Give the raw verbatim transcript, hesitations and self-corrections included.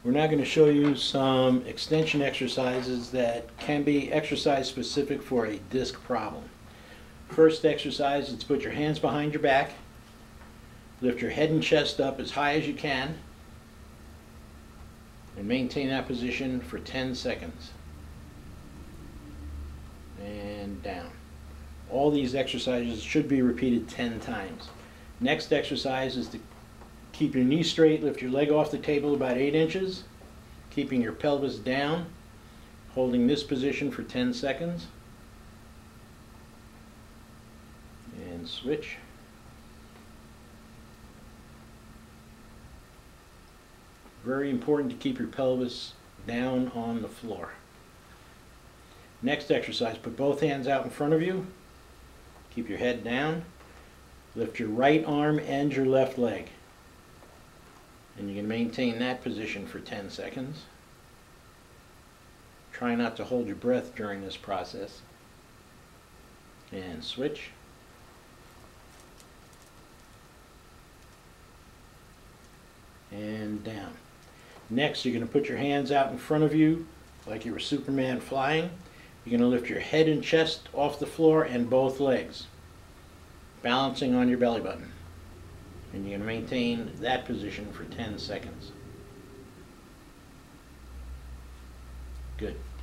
We're now going to show you some extension exercises that can be exercise specific for a disc problem. First exercise is to put your hands behind your back, lift your head and chest up as high as you can, and maintain that position for ten seconds. And down. All these exercises should be repeated ten times. Next exercise is to keep your knee straight, lift your leg off the table about eight inches, keeping your pelvis down, holding this position for ten seconds, and switch. Very important to keep your pelvis down on the floor. Next exercise, put both hands out in front of you, keep your head down, lift your right arm and your left leg. And you can maintain that position for ten seconds. Try not to hold your breath during this process. And switch. And down. Next, you're going to put your hands out in front of you like you were Superman flying. You're going to lift your head and chest off the floor and both legs, balancing on your belly button. And you're going to maintain that position for ten seconds. Good.